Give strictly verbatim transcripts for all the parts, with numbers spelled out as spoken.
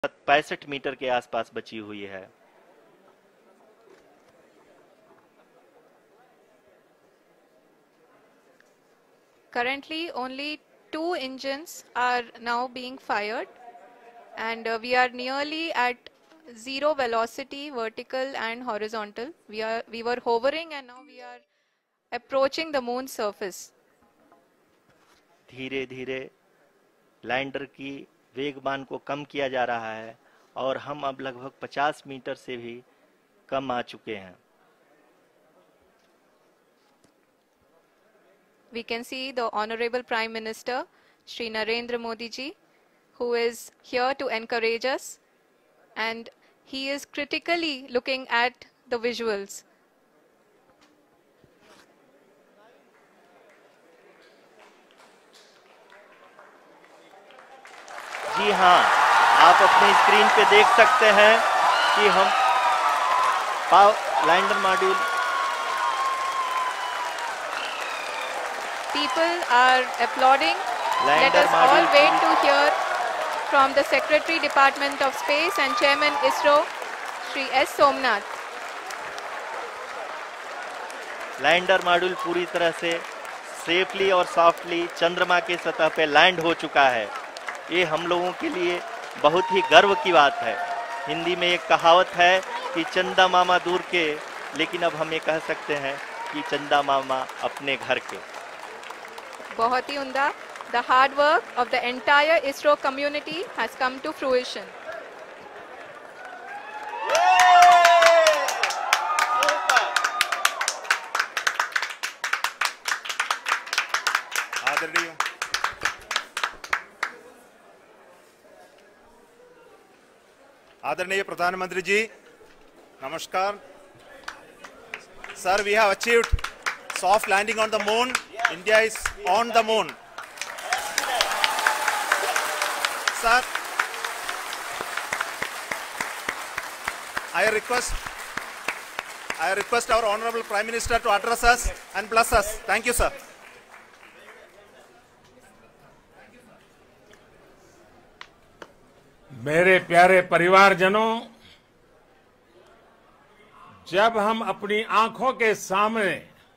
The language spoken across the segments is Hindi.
पैंसठ मीटर के आसपास बची हुई है। Currently, only two engines are now being fired, and uh, we are nearly at zero velocity, vertical and horizontal. We are we were hovering, and now we are approaching the moon surface. धीरे धीरे लैंडर की वेगमान को कम किया जा रहा है और हम अब लगभग पचास मीटर से भी कम आ चुके हैं। We can see the Honorable Prime Minister, Shri Narendra Modi ji, who is here to encourage us, and he is critically looking at the visuals. जी हाँ, आप अपनी स्क्रीन पे देख सकते हैं कि हम lander module People are applauding. Let us all wait to hear from the Secretary Department of Space and Chairman ISRO, Shri S. Somnath. Lander module पूरी तरह से सेफली और सॉफ्टली चंद्रमा के सतह पे लैंड हो चुका है। ये हम लोगों के लिए बहुत ही गर्व की बात है। हिंदी में एक कहावत है कि चंदा मामा दूर के, लेकिन अब हम ये कह सकते हैं कि चंदा मामा अपने घर के। बहुत ही उम्दा। The hard work of the entire ISRO community has come to fruition. आदरणीय आदरणीय प्रधानमंत्री जी, नमस्कार। Sir, we have achieved soft landing on the moon. India is on the moon. Sir, I request I request our Honorable Prime Minister to address us and bless us. Thank you, sir. मेरे प्यारे परिवारजनों, जब हम अपनी आंखों के सामने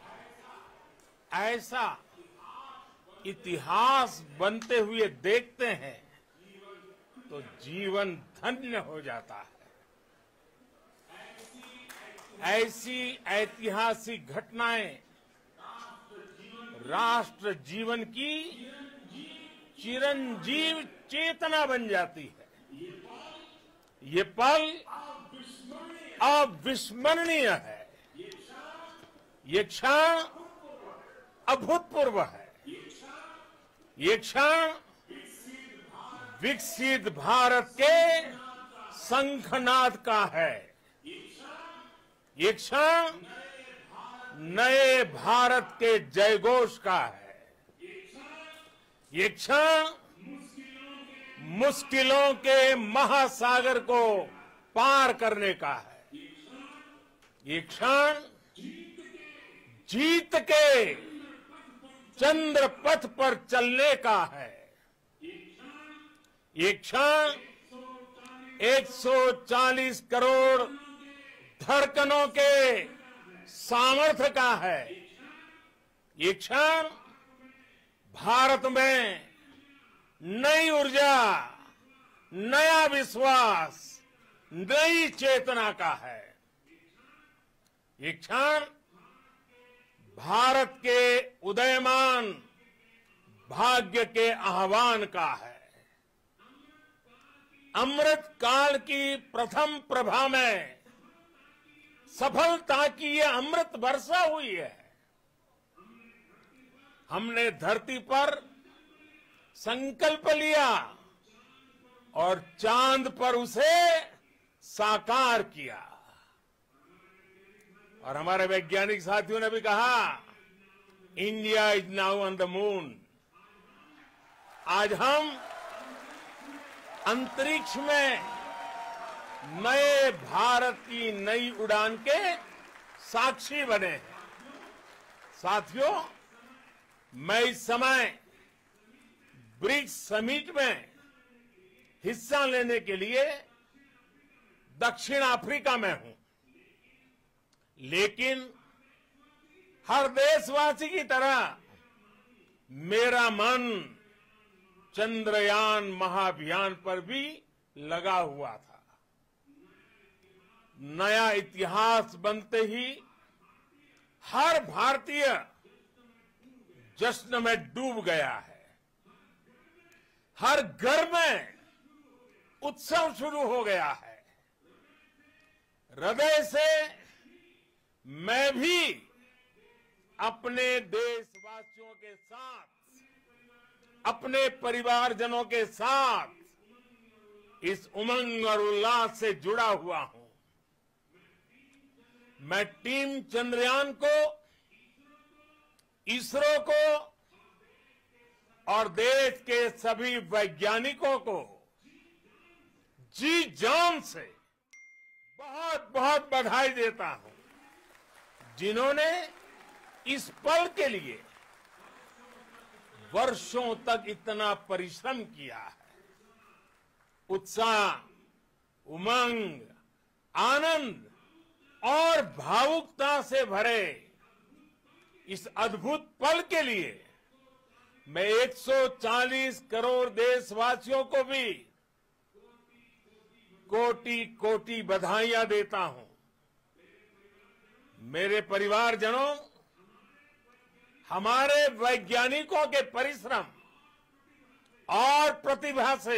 ऐसा इतिहास बनते हुए देखते हैं तो जीवन धन्य हो जाता है। ऐसी ऐतिहासिक घटनाएं राष्ट्र जीवन की चिरंजीव चेतना बन जाती है। ये पल अविस्मरणीय है। ये क्षण अभूतपूर्व है। ये क्षण विकसित भारत के शंखनाद का है। ये क्षण नए भारत के जयघोष का है। ये क्षण मुश्किलों के महासागर को पार करने का है। ये क्षण जीत के चंद्र पथ पर चलने का है। ये क्षण एक सौ चालीस करोड़ धड़कनों के सामर्थ्य का है। ये क्षण भारत में नई ऊर्जा, नया विश्वास, नई चेतना का है। ये क्षण भारत के उदयमान भाग्य के आह्वान का है। अमृत काल की प्रथम प्रभा में सफलता की ये अमृत वर्षा हुई है। हमने धरती पर संकल्प लिया और चांद पर उसे साकार किया। और हमारे वैज्ञानिक साथियों ने भी कहा, India is now on the moon. आज हम अंतरिक्ष में नए भारत की नई उड़ान के साक्षी बने हैं। साथियों, मैं इस समय ब्रिक्स समिट में हिस्सा लेने के लिए दक्षिण अफ्रीका में हूं, लेकिन हर देशवासी की तरह मेरा मन चंद्रयान महाअभियान पर भी लगा हुआ था। नया इतिहास बनते ही हर भारतीय जश्न में डूब गया है। हर घर में उत्सव शुरू हो गया है। हृदय से मैं भी अपने देशवासियों के साथ, अपने परिवारजनों के साथ इस उमंग और उल्लास से जुड़ा हुआ हूं। मैं टीम चंद्रयान को, इसरो को और देश के सभी वैज्ञानिकों को जी जान से बहुत बहुत बधाई देता हूं, जिन्होंने इस पल के लिए वर्षों तक इतना परिश्रम किया है। उत्साह, उमंग, आनंद और भावुकता से भरे इस अद्भुत पल के लिए मैं एक सौ चालीस करोड़ देशवासियों को भी कोटि कोटि बधाइयां देता हूं। मेरे परिवारजनों, हमारे वैज्ञानिकों के परिश्रम और प्रतिभा से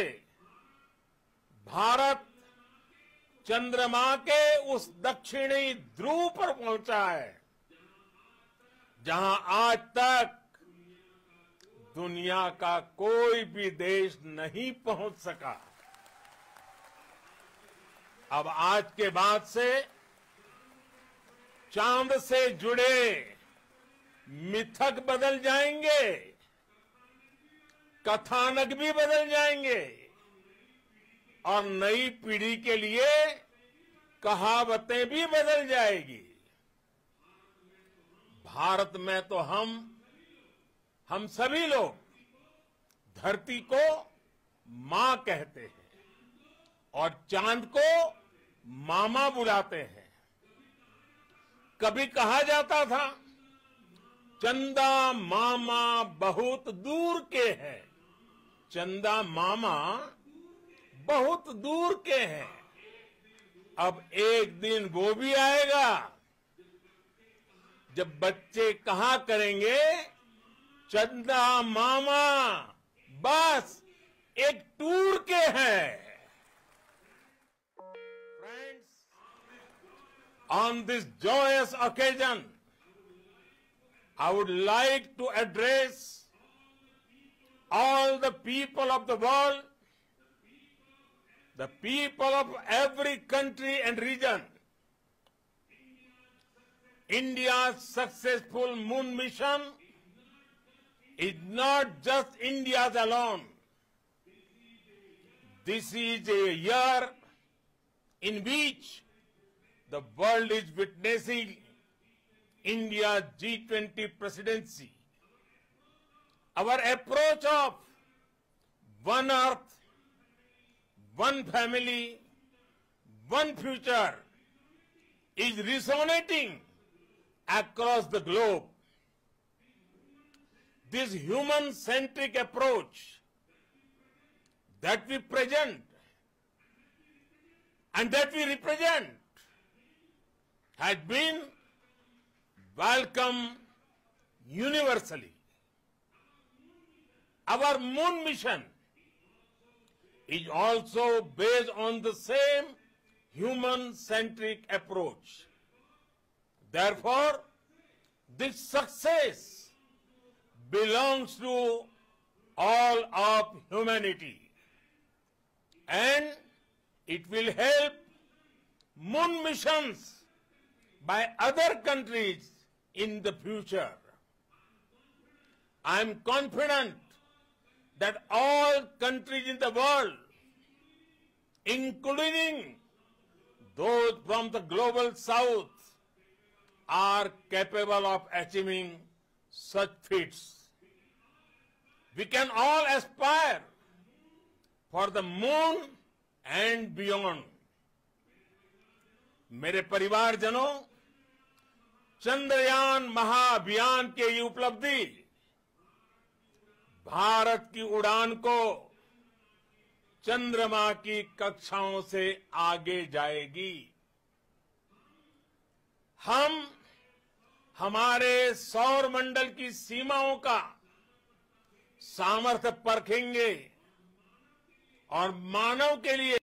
भारत चंद्रमा के उस दक्षिणी ध्रुव पर पहुंचा है, जहां आज तक दुनिया का कोई भी देश नहीं पहुंच सका। अब आज के बाद से चांद से जुड़े मिथक बदल जाएंगे, कथानक भी बदल जाएंगे और नई पीढ़ी के लिए कहावतें भी बदल जाएगी। भारत में तो हम हम सभी लोग धरती को मां कहते हैं और चांद को मामा बुलाते हैं। कभी कहा जाता था, चंदा मामा बहुत दूर के हैं। चंदा मामा बहुत दूर के हैं। अब एक दिन वो भी आएगा जब बच्चे कहा करेंगे, चंदा मामा बस एक टूर के हैं। Friends, on this joyous occasion, I would like to address all the people of the world, the people of every country and region. India's successful moon mission is not just India's alone. This is a year in which the world is witnessing India's G twenty presidency. Our approach of one earth, one family, one future is resonating across the globe. This human-centric approach that we present and that we represent had been welcomed universally. Our moon mission is also based on the same human-centric approach. Therefore, this success belongs to all of humanity, and it will help moon missions by other countries in the future. I am confident that all countries in the world, including those from the global south, are capable of achieving such feats. We can all aspire for the moon and beyond. मेरे परिवारजनों, चंद्रयान महाअभियान की ये उपलब्धि भारत की उड़ान को चंद्रमा की कक्षाओं से आगे जाएगी। हम हमारे सौर मंडल की सीमाओं का सामर्थ्य परखेंगे और मानव के लिए